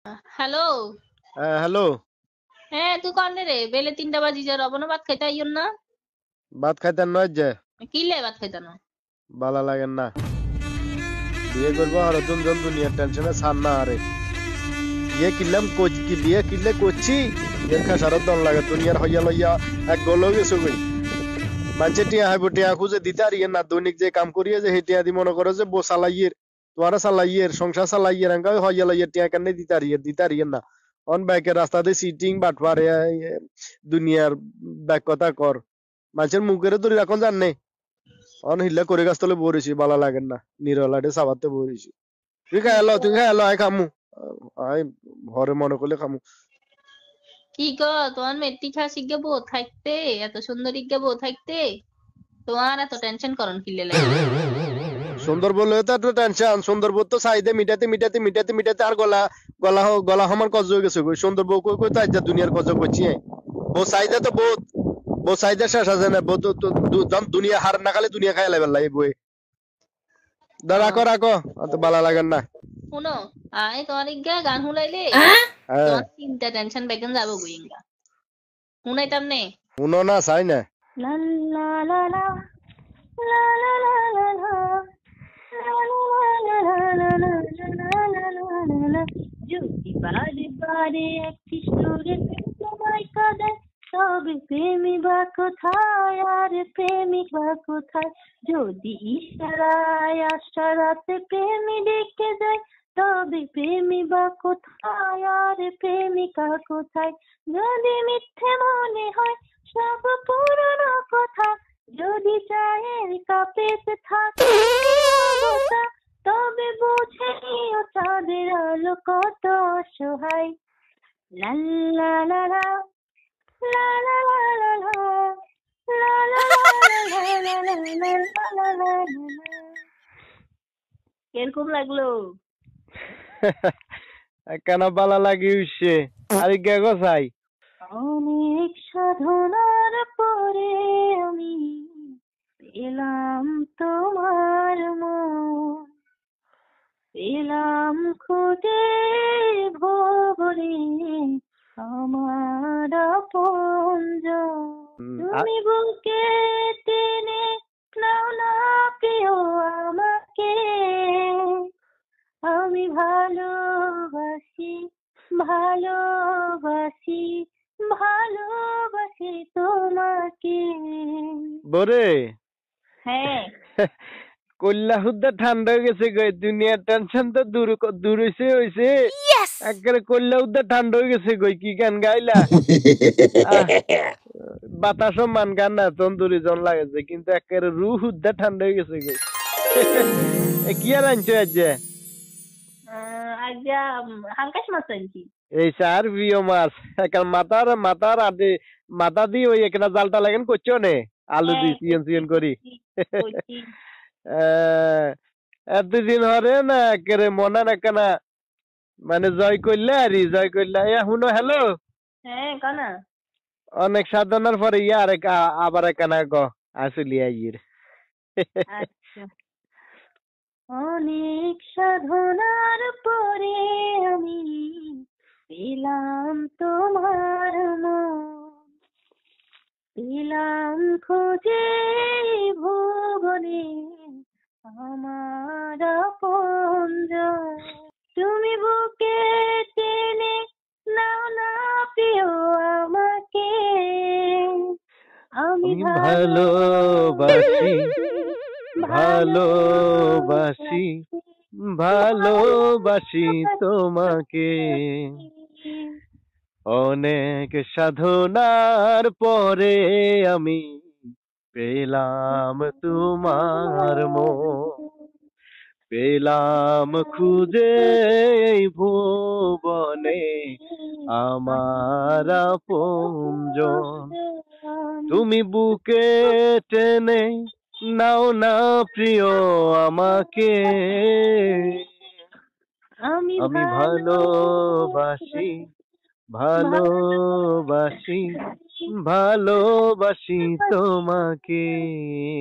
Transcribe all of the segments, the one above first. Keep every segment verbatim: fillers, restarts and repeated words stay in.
Hello. হ্যাঁ hello. হ্যাঁ তুই কনে রে? বেলে তিনটা বাজি যা রবনা ভাত খাইতে আইয়ন না? ভাত খাইতেন নয় যে কিলে ভাত খাইতে না? বালা লাগেন না। বিয়ে করবো আর জন জন দুনিয়ার টেনশনে ছাড় না আরে। বিয়ে কিনলাম কি বিয়ে কিনলে করছি এর খাসারত দন লাগে দুনিয়ার হইয়া লইয়া এক গল গেছো গই। মানুষে টিয়া হাইব টিয়া খুঁজে দিতে আর ইয়ে না দৈনিক যে কাম করিয়ে যে সেই টিয়া দি মনে করো যে বো চালাইয়ের তোমারা চালাইয়ের সংসার চালাইয়ের এঙ্কা হইয়া লইয়া টিয়া কেন দিতে আর ইয়ে দিতে আর ইয়ে না। অন বাইকের রাস্তাতে সিটিং বাটপারে দুনিয়ার ব্যাক কথা কর মানুষের মুখের ধরে এখন জানে অন হিল্লা করে গাছ তলে বরেছি বালা লাগেন না নিরলাটে সাবাতে বরেছি। তুই খাই এলো তুই খাই এলো আয় খামু আয় ঘরে মনে করলে খামু। কি গো তোমার মেট্রিক শিখে বউ থাকতে, এত সুন্দর ইজ্ঞা বউ থাকতে তোমার এত টেনশন করন কিলে লাগে? সুন্দর বললে তো একটা টেনশন সুন্দর বউ তো চাহিদা মিটাতে মিটাতে মিটাতে মিটাতে আর গলা গলা গলা আমার কজ হয়ে গেছে সুন্দর বউ কই কই তো আজ দুনিয়ার কজ করছি বউ চাহিদা তো বহুত বউ চাহিদা শেষ আছে না বউ তো দুনিয়া হার না খালে দুনিয়া খাই লাইবার লাগে বই দা রাখো রাখো অত বালা লাগেন না। শুনো আয় তোমার ইজ্ঞা গান শুনাইলে তোমার চিন্তা টেনশন বেগন যাবো গুইঙ্গা শুনাইতাম নে। শুনো না চাই না। লা লা লা লা লা লা লা লা লা যদি বারে বারে একটি সুরে তোমায় কাঁদে তবে প্রেমী বা কোথায় আর প্রেমিক বা কোথায়? যদি ইশারায় আশারাতে প্রেমী ডেকে যায় তবে প্রেমী বা কোথায় আর প্রেমিকা কোথায়? যদি মিথ্যে মনে হয় সব পুরনো কথা, যদি চায়ের কাপেতে থাকে অবস্থা, তবে বুঝে নিও চাঁদের আলো কত অসহায়। লা লা লা লা লা লা লা লা লা লা লা লা লা লা লা লা। কিরকম লাগলো? কেন বালা লাগি উঠছে আর গে গো চাই। অনেক সাধনার পরে আমি পেলাম তোমার মন, পেলাম খুঁজে ভবরে আমার আপনজন। তুমি বুকে টেনে নাও না প্রিয় আমাকে, আমি ভালোবাসি ভালোবাসি ভালোবাসি তোমাকে। বরে হ্যাঁ কল্লা হুদ্দা ঠান্ডা হয়ে গেছে গো দুনিয়ার টেনশন তো দূর দূর হইছে হইছে একেবারে কল্লা হুদ্দা ঠান্ডা হয়ে গেছে গই কি গান গাইলা বাতাসও মান গান না তন্দুরি জন লাগেছে কিন্তু একেবারে রু হুদ্দা ঠান্ডা হয়ে গেছে গই। কি আর আনছো আজ আজ হাঙ্কাশ মাছ আনছি। এই স্যার প্রিয় মাছ এখন মাথার মাথার আদে মাথা দিয়ে ওই একটা জালটা লাগেন করছো নে আলু দিয়ে সিএন সিএন করি এতদিন হরে না একেবারে মনে না কেনা মানে জয় করলে আর জয় করলে এ শুনো হ্যালো হ্যাঁ কানা অনেক সাধনার পরে ইয়া আরেক আবার একানা গ আসলি আইয়ের আচ্ছা অনেক সাধনার পরে আমি পেলাম তোমার মন, পেলাম খুঁজে ভুবনে আমার আপনজন। তুমি বুকে টেনে নাও না প্রিয় আমাকে, আমি ভালোবাসি ভালোবাসি ভালোবাসি তোমাকে অনেক সাধনার পরে আমি পেলাম তোমার মন, পেলাম খুঁজে ভুবনে আমার আপনজন। তুমি বুকে টেনে নাও না প্রিয় আমাকে, আমি ভালোবাসি ভালোবাসি ভালোবাসি তোমাকে।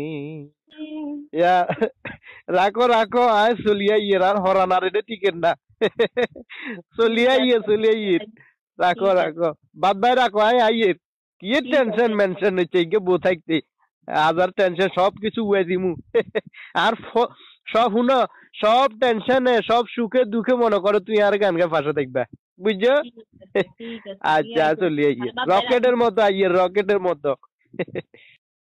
রাখো রাখো আয় চলিয়া ইয়ের আর হরানার এটা টিকেট না। চলিয়ে আইয়ে চলিয়ে আইয়ে রাখো রাখো বাদ ভাই রাখো আই আইয়ে কি টেনশন মেনশন হচ্ছে কে বউ থাকতে হাজার টেনশন সব কিছু উয়ে দিমু আর সব শুনো সব টেনশনে সব সুখে দুঃখে মনে করো তুই আর গান গা পাশে দেখবা বুঝছো আচ্ছা চলিয়ে আইয়ে রকেটের মতো আইয়ে রকেটের মতো